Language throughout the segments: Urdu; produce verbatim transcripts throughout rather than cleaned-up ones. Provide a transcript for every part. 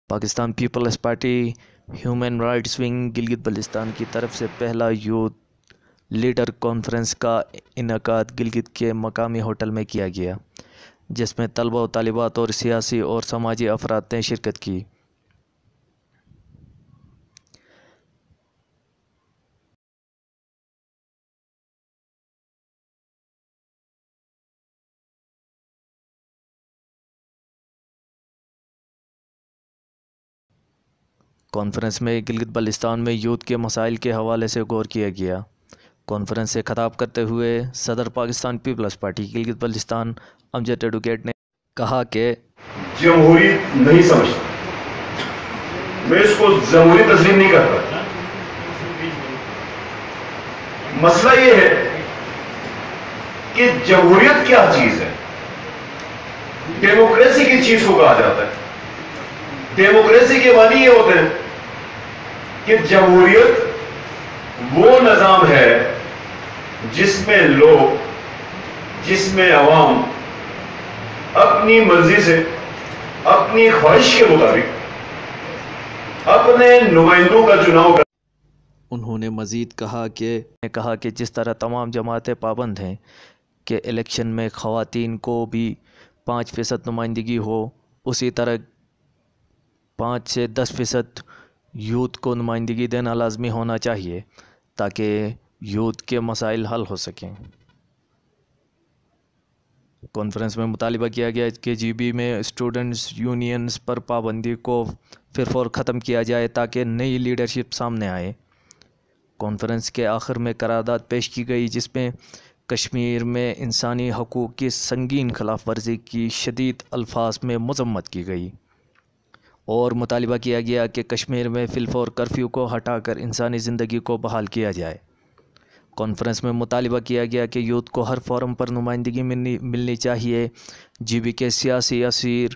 Pakistan Peoples Party human rights wing Gilgit Baltistan کی طرف سے پہلا یوتھ لیڈر کانفرنس کا انعقاد گلگت کے مقامی ہوٹل میں کیا گیا، جس میں طلبہ و طالبات اور سیاسی اور سماجی افراد نے شرکت کی۔ کانفرنس میں گلگت بلتستان میں یوتھ کے مسائل کے حوالے سے غور کیا گیا۔ کانفرنس سے خطاب کرتے ہوئے صدر پاکستان پیپلز پارٹی گلگت بلتستان امجد ایڈوکیٹ نے کہا کہ جمہوریت نہیں سمجھتا، میں اس کو جمہوری تسلیم نہیں کرتا۔ مسئلہ یہ ہے کہ جمہوریت کیا چیز ہے، ڈیموکریسی کی چیز کو کہا جاتا ہے۔ ڈیموکریسی کے معنی یہ ہوتے ہیں کہ جمہوریت وہ نظام ہے جس میں لوگ، جس میں عوام اپنی مرضی سے، اپنی خواہش کے مطابق اپنے نمائندوں کا چناؤ کر۔ انہوں نے مزید کہا کہ کہا کہ جس طرح تمام جماعتیں پابند ہیں کہ الیکشن میں خواتین کو بھی پانچ فیصد نمائندگی ہو، اسی طرح پانچ سے دس فیصد یوتھ کو نمائندگی دینا لازمی ہونا چاہیے تاکہ یوتھ کے مسائل حل ہو سکیں۔ کانفرنس میں مطالبہ کیا گیا کہ جی بی میں اسٹوڈنٹس یونینز پر پابندی کو پھر فور ختم کیا جائے تاکہ نئی لیڈرشپ سامنے آئے۔ کانفرنس کے آخر میں قرارداد پیش کی گئی جس میں کشمیر میں انسانی حقوق کی سنگین خلاف ورزی کی شدید الفاظ میں مذمت کی گئی، اور مطالبہ کیا گیا کہ کشمیر میں فی الفور کرفیو کو ہٹا کر انسانی زندگی کو بحال کیا جائے۔ کانفرنس میں مطالبہ کیا گیا کہ یوتھ کو ہر فورم پر نمائندگی ملنی ملنی چاہیے۔ جی بی کے سیاسی اسیر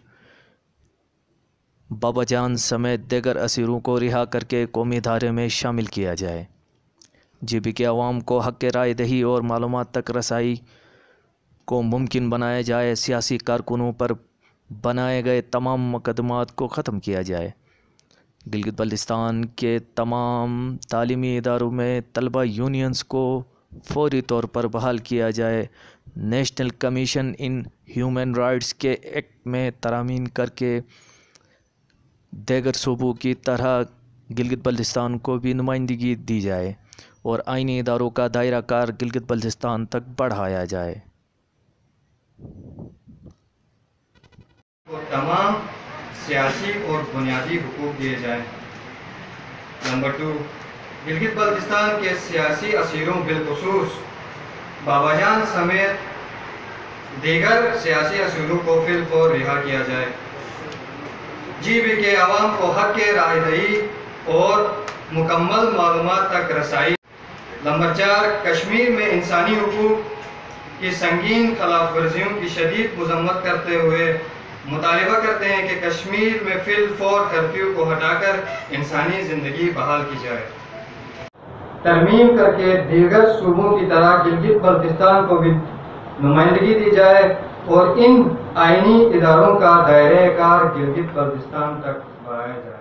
بابا جان سمیت دیگر اسیروں کو رہا کر کے قومی دھارے میں شامل کیا جائے۔ جی بی کے عوام کو حق رائے دہی اور معلومات تک رسائی کو ممکن بنایا جائے۔ سیاسی کارکنوں پر بنائے گئے تمام مقدمات کو ختم کیا جائے۔ گلگت بلتستان کے تمام تعلیمی اداروں میں طلبہ یونینز کو فوری طور پر بحال کیا جائے۔ National commission in human rights کے ایکٹ میں ترامیم کر کے دیگر صوبوں کی طرح گلگت بلتستان کو بھی نمائندگی دی جائے اور آئینی اداروں کا دائرہ کار گلگت بلتستان تک بڑھایا جائے۔ تمام سیاسی اور بنیادی حقوق دیے جائیں۔ نمبر ٹو، گلگت بلتستان کے سیاسی اسیروں بالخصوص بابا جان سمیت دیگر سیاسی اسیروں کو فی الفور رہا کیا جائے۔ جی بی کے عوام کو حق رائے دہی اور مکمل معلومات تک رسائی۔ نمبر چار، کشمیر میں انسانی حقوق کی سنگین خلاف ورزیوں کی شدید مذمت کرتے ہوئے مطالبہ کرتے ہیں کہ کشمیر میں فی الفور کرفیو کو ہٹا کر انسانی زندگی بحال کی جائے۔ ترمیم کر کے دیگر صوبوں کی طرح گلگت بلتستان کو بھی نمائندگی دی جائے اور ان آئینی اداروں کا دائرہ کار گلگت بلتستان تک بڑھایا جائے۔